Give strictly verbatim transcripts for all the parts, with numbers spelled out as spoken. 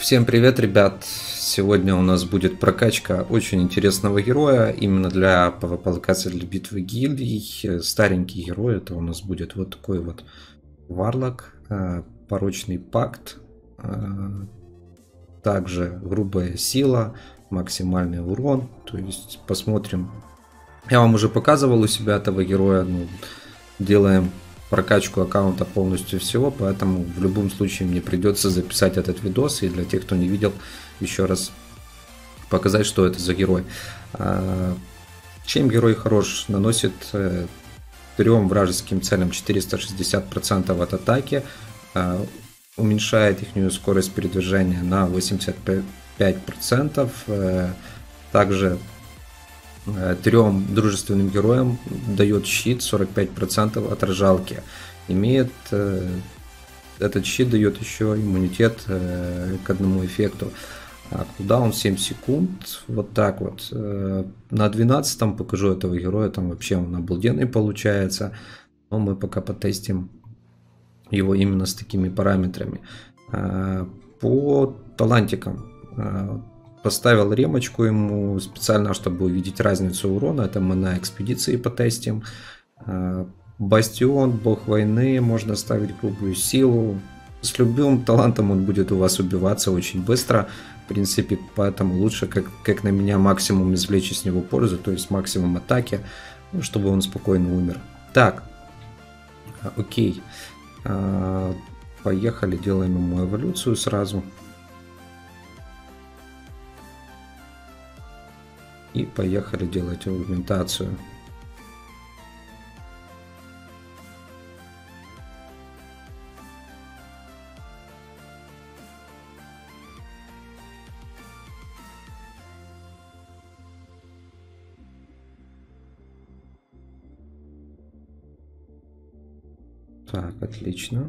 Всем привет, ребят! Сегодня у нас будет прокачка очень интересного героя именно для пвп-локации, для битвы гильдий. Старенький герой, это у нас будет вот такой вот Варлок, порочный пакт, также грубая сила, максимальный урон. То есть посмотрим. Я вам уже показывал у себя этого героя, ну, делаем прокачку аккаунта полностью всего, поэтому в любом случае мне придется записать этот видос, и для тех, кто не видел, еще раз показать, что это за герой. Чем герой хорош? Наносит трем вражеским целям четыреста шестьдесят процентов от атаки, уменьшает их скорость передвижения на восемьдесят пять процентов, также трем дружественным героям дает щит сорок пять процентов отражалки. Имеет этот щит дает еще иммунитет к одному эффекту. Куда он семь секунд. Вот так вот. На двенадцатом покажу этого героя. Там вообще он обалденный получается. Но мы пока потестим его именно с такими параметрами. По талантикам. Поставил ремочку ему специально, чтобы увидеть разницу урона. Это мы на экспедиции потестим. Бастион, бог войны. Можно ставить грубую силу. С любым талантом он будет у вас убиваться очень быстро. В принципе, поэтому лучше, как, как на меня, максимум извлечь из него пользу. То есть максимум атаки, чтобы он спокойно умер. Так. Окей. Поехали, делаем ему эволюцию сразу. И поехали делать аугментацию. Так, отлично.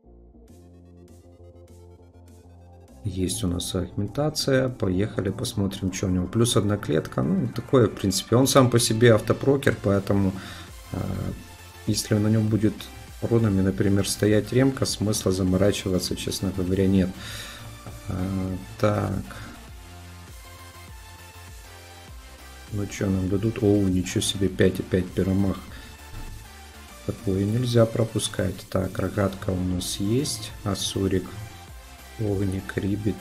Есть у нас аугментация. Поехали, посмотрим, что у него. Плюс одна клетка. Ну, такое, в принципе. Он сам по себе автопрокер, поэтому э, если на нем будет рунами, например, стоять ремка, смысла заморачиваться, честно говоря, нет. Э, так. Ну, что нам дадут? О, ничего себе, пять и пять пиромах. Такое нельзя пропускать. Так, рогатка у нас есть. Асурик. Огник, Рибит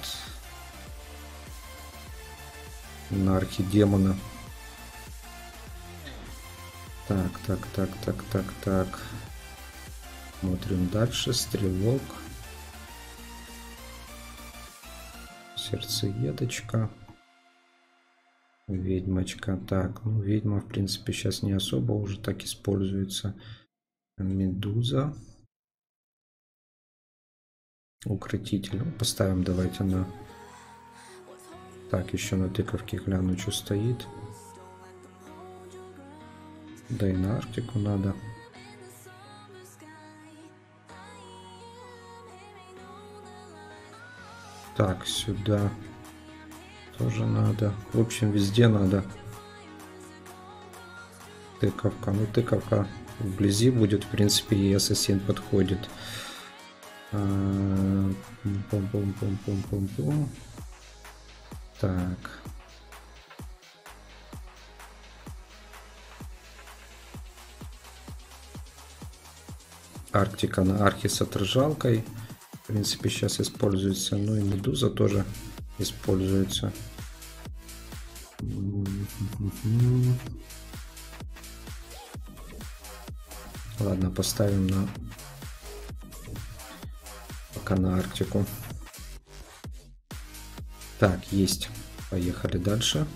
на архидемона. Так, так, так, так, так, так. Смотрим дальше. Стрелок. Сердцеедочка. Ведьмочка. Так, ну ведьма в принципе сейчас не особо уже так используется. Медуза. Укротитель. Ну, поставим давайте на... Так, еще на тыковке гляну, что стоит. Да и на Арктику надо. Так, сюда тоже надо. В общем, везде надо. Тыковка. Ну, тыковка вблизи будет. В принципе, и ассасин подходит. Пум-пум-пум-пум-пум-пум. Так. Арктика на архе с отражалкой. В принципе, сейчас используется. Ну и медуза тоже используется. Ладно, поставим на... Пока на Арктику. Так, есть. Поехали дальше.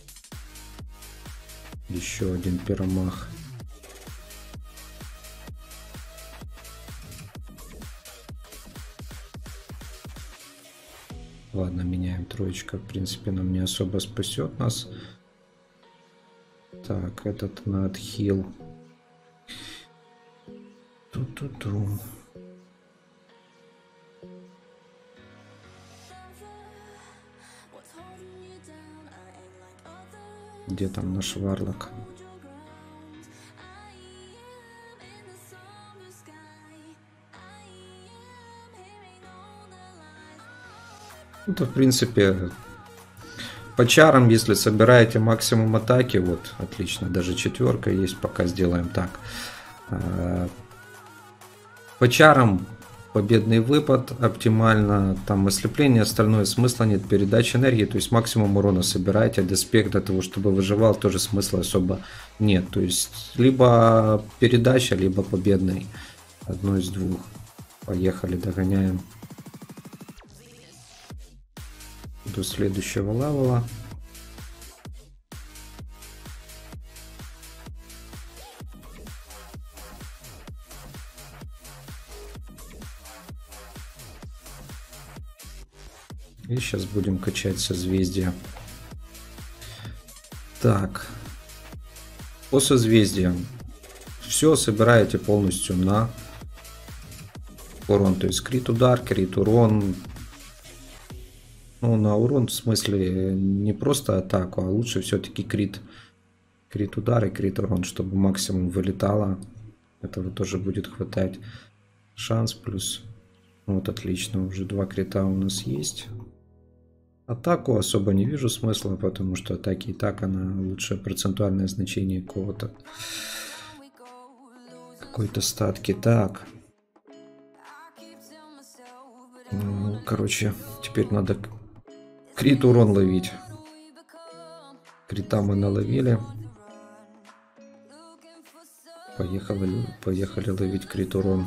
Еще один пиромах. Ладно, меняем. Троечка, в принципе, нам не особо спасет нас. Так, этот на отхил. Ту-ту-ту. Где там наш Варлок? Это, в принципе, по чарам, если собираете максимум атаки, вот, отлично, даже четверка есть, пока сделаем так. По чарам победный выпад оптимально, там ослепление, остальное смысла нет, передача энергии, то есть максимум урона собираете, доспех для того, чтобы выживал, тоже смысла особо нет, то есть либо передача, либо победный, одно из двух. Поехали, догоняем до следующего левела. И сейчас будем качать созвездия. Так. По созвездиям. Все собираете полностью на урон. То есть крит удар, крит урон. Ну, на урон в смысле не просто атаку, а лучше все-таки крит. Крит удар и крит урон, чтобы максимум вылетало. Этого тоже будет хватать. Шанс плюс. Вот отлично, уже два крита у нас есть. Атаку особо не вижу смысла, потому что атаки и так она лучшее процентуальное значение какого-то какой-то статки. Так. Ну, короче, теперь надо крит урон ловить. Крита мы наловили. Поехали, поехали ловить крит урон.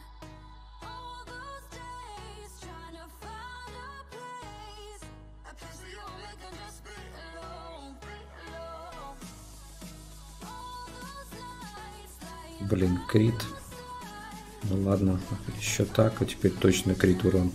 Блин, крит. Ну ладно, еще так, а теперь точно крит урон.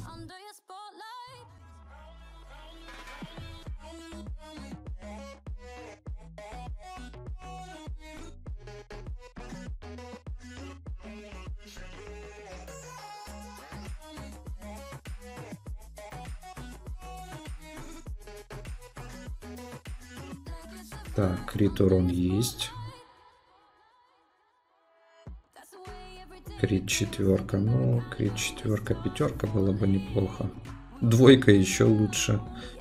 Так, крит урон есть. Крит четверка. Ну, крит четверка, пятерка было бы неплохо. Двойка еще лучше.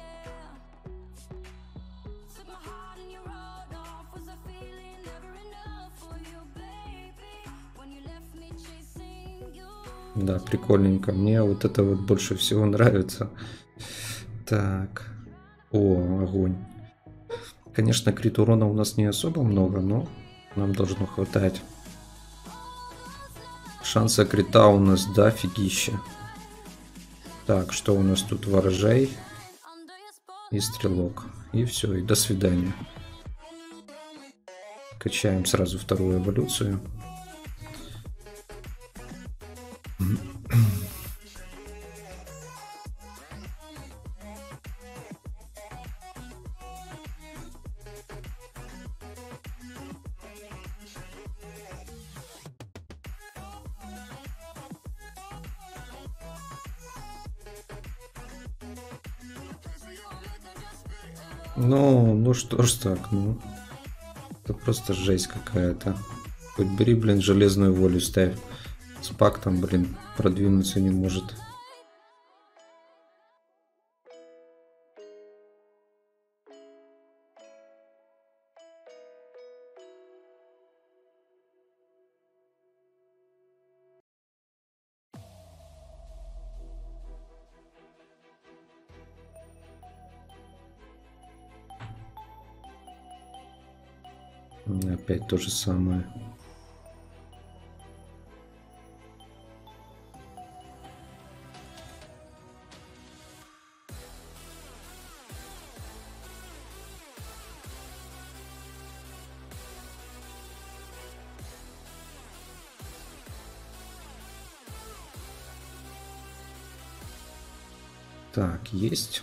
Да, прикольненько. Мне вот это вот больше всего нравится. Так. О, огонь. Конечно, крит урона у нас не особо много, но нам должно хватать. Шанса крита у нас дофигища. Так, что у нас тут? Ворожей и стрелок. И все, и до свидания. Качаем сразу вторую эволюцию. Ну, ну что ж так, ну. Это просто жесть какая-то. Хоть бери, блин, железную волю ставь. Спак там, блин, продвинуться не может. Опять то же самое. Так, есть.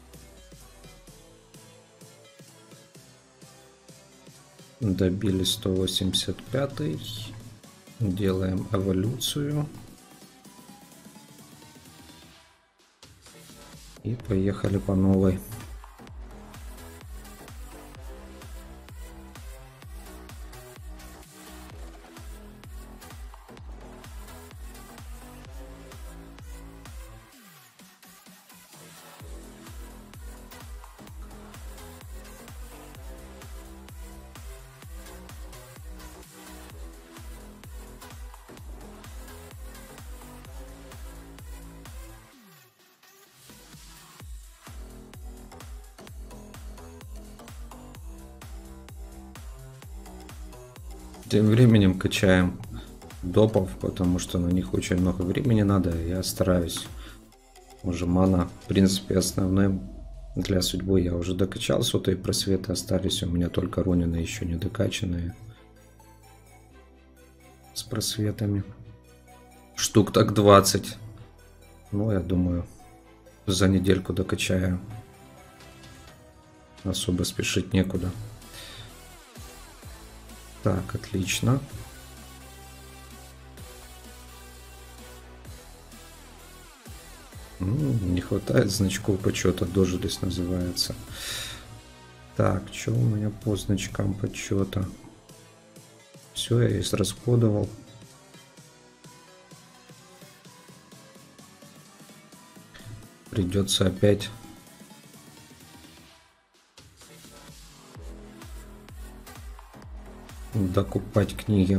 Добили сто восемьдесят пятый. Делаем эволюцию. И поехали по новой. Тем временем качаем допов, потому что на них очень много времени надо. Я стараюсь. Уже мана, в принципе, основным для судьбы я уже докачал. Сотые просветы остались. У меня только ронины еще не докачанные. С просветами. Штук так двадцать. Ну, я думаю, за недельку докачаю. Особо спешить некуда. Так, отлично. Ну, не хватает значков почета. Дожились, называется. Так, что у меня по значкам почета? Все, я израсходовал. Придется опять докупать книги.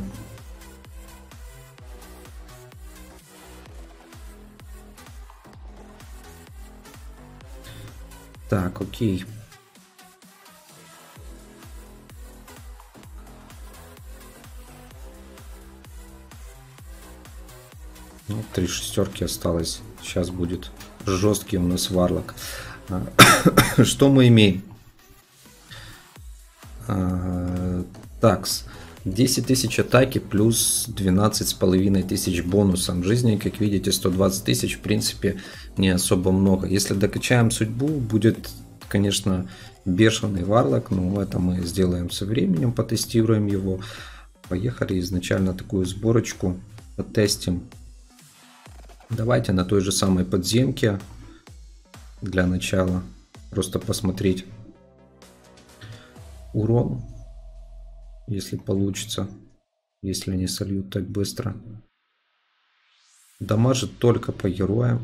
Так, окей. Ну, три шестерки осталось. Сейчас будет жесткий у нас варлок. Что мы имеем? Такс. десять тысяч атаки плюс двенадцать с половиной тысяч бонусом жизни. Как видите, сто двадцать тысяч, в принципе, не особо много. Если докачаем судьбу, будет, конечно, бешеный варлок, но это мы сделаем со временем, потестируем его. Поехали изначально такую сборочку потестим. Давайте на той же самой подземке для начала просто посмотреть урон. Если получится, если не сольют так быстро. Дамажит только по героям.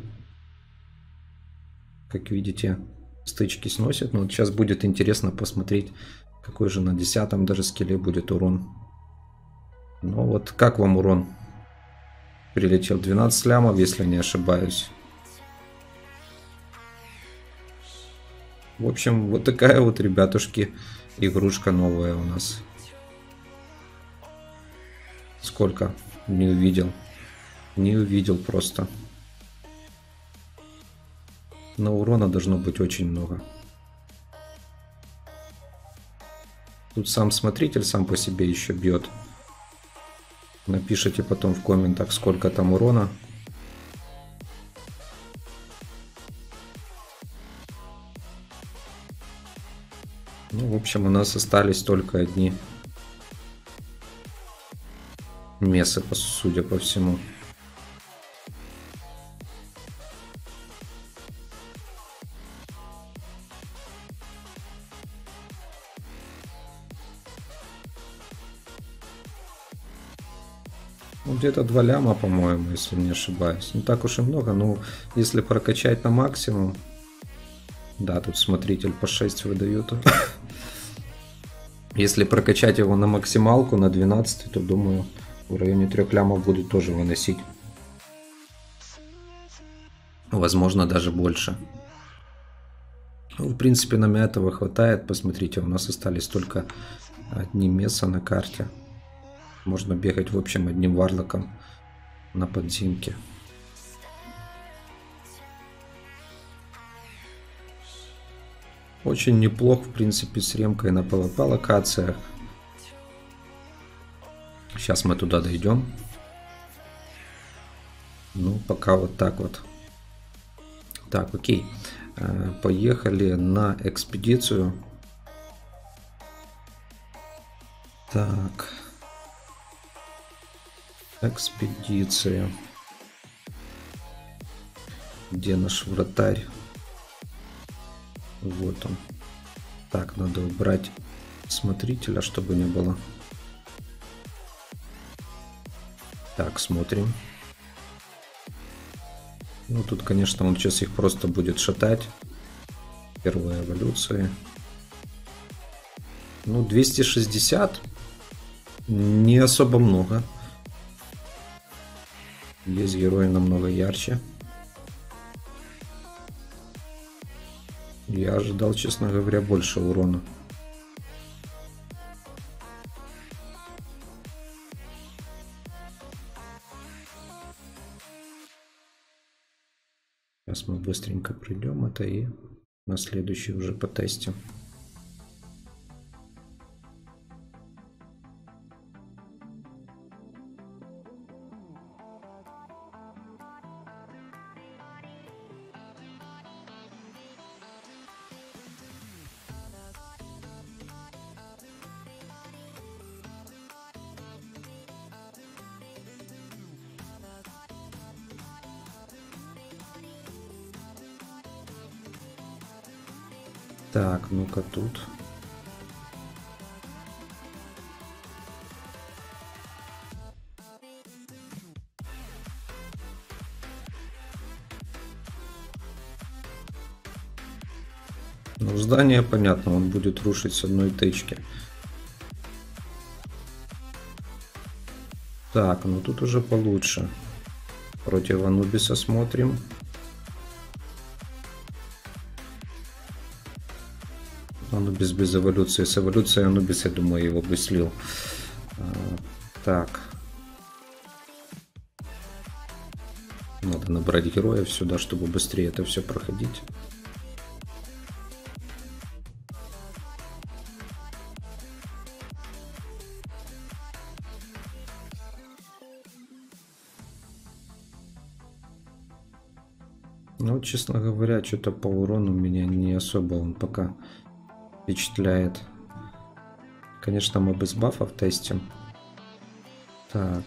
Как видите, стычки сносят. Но вот сейчас будет интересно посмотреть, какой же на десятом даже скилле будет урон. Ну вот, как вам урон? Прилетел двенадцать лямов, если не ошибаюсь. В общем, вот такая вот, ребятушки, игрушка новая у нас. Сколько? Не увидел. Не увидел просто. Но урона должно быть очень много. Тут сам смотритель сам по себе еще бьет. Напишите потом в комментах, сколько там урона. Ну, в общем, у нас остались только одни мессы, судя по всему. Ну, где-то два ляма, по-моему, если не ошибаюсь. Не так уж и много, но если прокачать на максимум... Да, тут смотритель по шесть выдают. Если прокачать его на максималку, на двенадцать, то, думаю, в районе трех лямов будут тоже выносить. Возможно, даже больше. Ну, в принципе, нам этого хватает. Посмотрите, у нас остались только одни месса на карте. Можно бегать, в общем, одним варлоком на подземке. Очень неплох, в принципе, с ремкой на пэ вэ пэ локациях. Сейчас мы туда дойдем. Ну, пока вот так вот. Так, окей. Поехали на экспедицию. Так. Экспедиция. Где наш вратарь? Вот он. Так, надо убрать смотрителя, чтобы не было. Так, смотрим. Ну, тут, конечно, он сейчас их просто будет шатать. Первая эволюция. Ну, двести шестьдесят. Не особо много. Есть герои намного ярче. Я ожидал, честно говоря, больше урона. Сейчас мы быстренько пройдем это и на следующий уже потестим. Так, ну-ка тут. Ну, здание понятно, он будет рушить с одной тычки. Так, ну тут уже получше. Против Анубиса смотрим. Анубис без эволюции. С эволюцией Анубис, я думаю, его бы слил. А, так. Надо набрать героев сюда, чтобы быстрее это все проходить. Ну, честно говоря, что-то по урону меня не особо он пока впечатляет. Конечно, мы без бафов тестим. Так.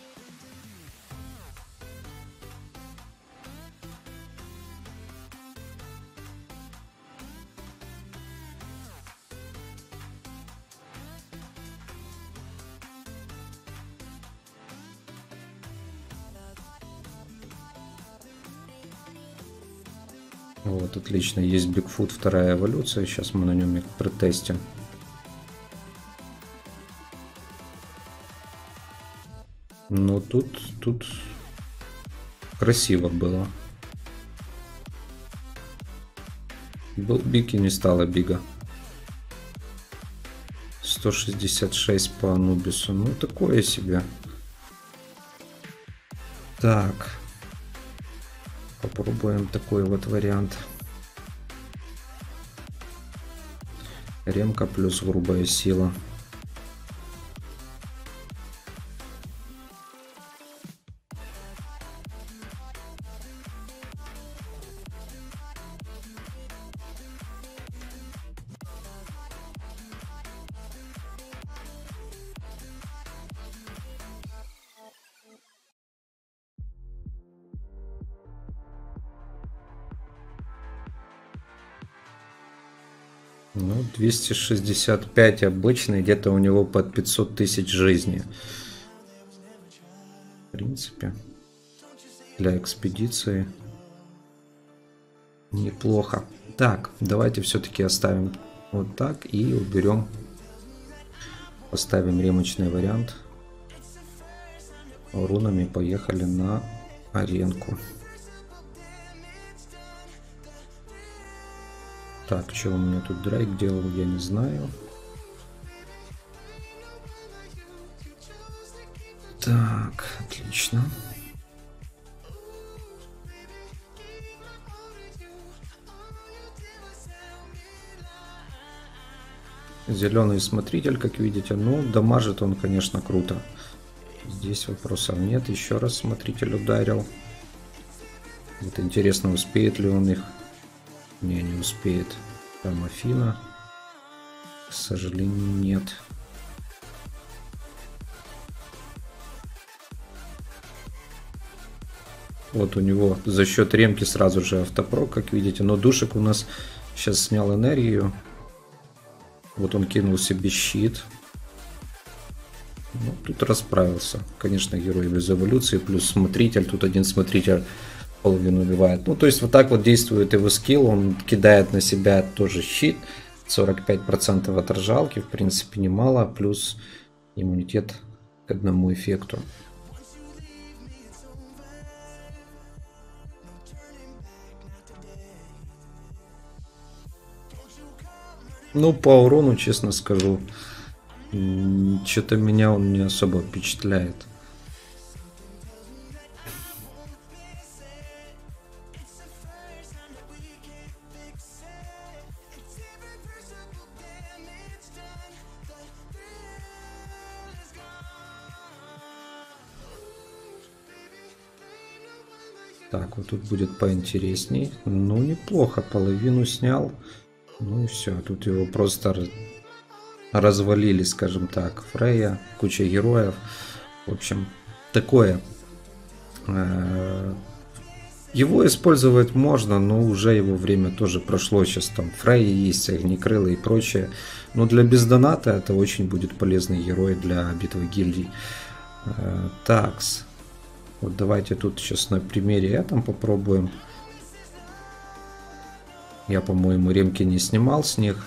Вот, отлично. Есть Бигфут, вторая эволюция. Сейчас мы на нем их протестим. Но тут, тут красиво было. Был Биг и не стало Бига. сто шестьдесят шесть по Анубису. Ну, такое себе. Так. Попробуем такой вот вариант. Ремка плюс грубая сила. Ну, двести шестьдесят пять обычный, где-то у него под пятьсот тысяч жизни. В принципе, для экспедиции неплохо. Так, давайте все-таки оставим вот так и уберем. Поставим ремочный вариант. Рунами поехали на аренку. Так, что у меня тут Дрейк делал, я не знаю. Так, отлично. Зеленый смотритель, как видите, ну, дамажит он, конечно, круто. Здесь вопросов нет. Еще раз смотритель ударил. Вот интересно, успеет ли он их. Не, не успеет. Там Афина. К сожалению, нет. Вот у него за счет ремки сразу же автопрок, как видите. Но душек у нас сейчас снял энергию. Вот он кинул себе щит. Ну, тут расправился. Конечно, герой без эволюции. Плюс смотритель. Тут один смотритель половину убивает. Ну, то есть вот так вот действует его скилл. Он кидает на себя тоже щит. сорок пять процентов отражалки. В принципе, немало. Плюс иммунитет к одному эффекту. Ну, по урону, честно скажу, что-то меня он не особо впечатляет. Так, вот тут будет поинтересней. Ну, неплохо, половину снял. Ну и все, тут его просто развалили, скажем так. Фрейя, куча героев. В общем, такое. Его использовать можно, но уже его время тоже прошло. Сейчас там Фрейя есть, Огнекрылы и прочее. Но для бездоната это очень будет полезный герой для битвы гильдий. Такс. Вот давайте тут сейчас на примере этом попробуем. Я, по-моему, ремки не снимал с них.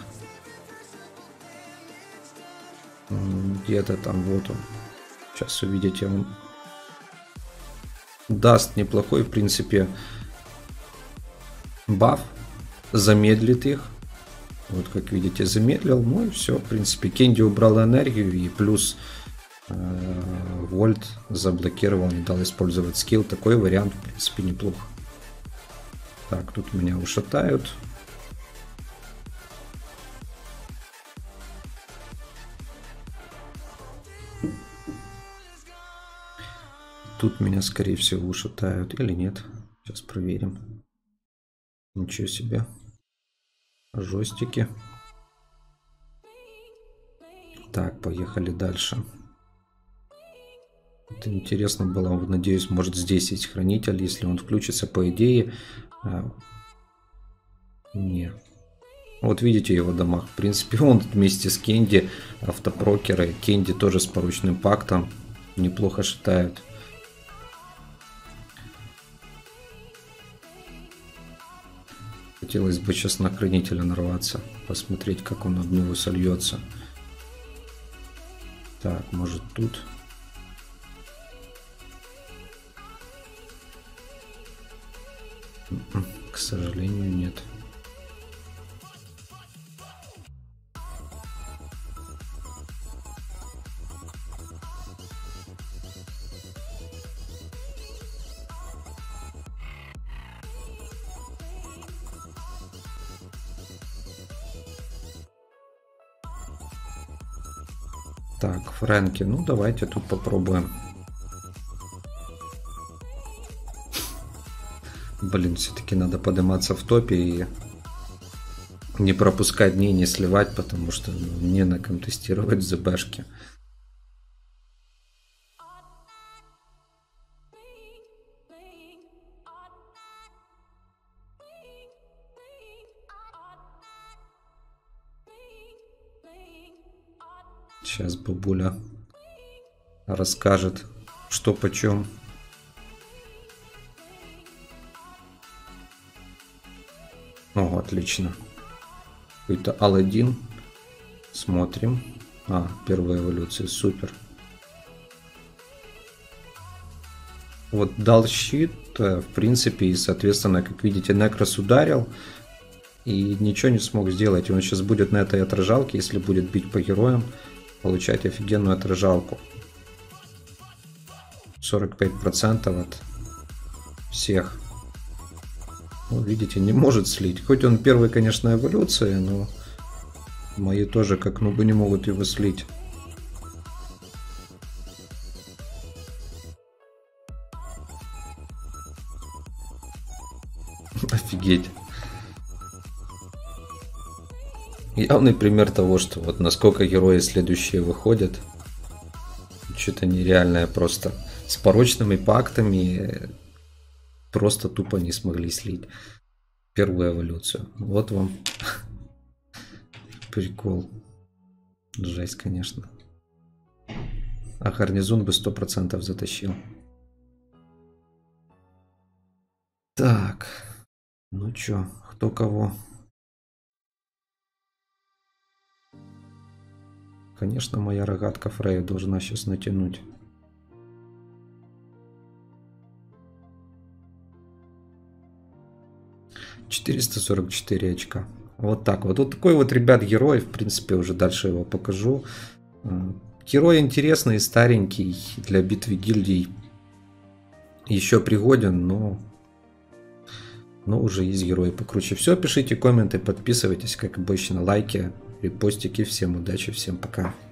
Где-то там, вот он. Сейчас увидите, он даст неплохой, в принципе, баф. Замедлит их. Вот, как видите, замедлил. Ну и все, в принципе. Кенди убрал энергию и плюс э, Вольт заблокировал, не дал использовать скилл. Такой вариант, в принципе, неплохо. Так, тут меня ушатают. Тут меня, скорее всего, ушатают или нет. Сейчас проверим. Ничего себе. Жестики. Так, поехали дальше. Это интересно было. Надеюсь, может, здесь есть хранитель. Если он включится, по идее... А... Не. Вот видите его дамаг. В принципе, он вместе с Кенди, автопрокеры. Кенди тоже с порочным пактом. Неплохо шатают. Хотелось бы сейчас на хранителя нарваться. Посмотреть, как он об него сольется. Так, может тут. К сожалению, нет. Так, Фрэнки, ну давайте тут попробуем. Блин, все-таки надо подниматься в топе и не пропускать дней, не сливать, потому что ну, не на ком тестировать ЗБшки. Сейчас бабуля расскажет, что почем. О, отлично. Какой-то Аладдин. Смотрим. А, первая эволюция, супер. Вот дал щит, в принципе, и, соответственно, как видите, Некрос ударил. И ничего не смог сделать. И он сейчас будет на этой отражалке, если будет бить по героям, получать офигенную отражалку. сорок пять процентов от всех. Ну, видите, не может слить. Хоть он первый, конечно, эволюция, но мои тоже как нубы не могут его слить. Офигеть. Явный пример того, что вот насколько герои следующие выходят. Что-то нереальное просто. С порочными пактами просто тупо не смогли слить первую эволюцию. Вот вам прикол. Жесть, конечно. А гарнизон бы сто процентов затащил. Так. Ну чё, кто кого? Конечно, моя рогатка Фрейя должна сейчас натянуть. четыреста сорок четыре очка. Вот так вот. Вот такой вот, ребят, герой. В принципе, уже дальше его покажу. Герой интересный, старенький. Для битвы гильдий еще пригоден, но... Но уже есть герои покруче. Все, пишите комменты, подписывайтесь, как обычно, лайки, репостики. Всем удачи, всем пока.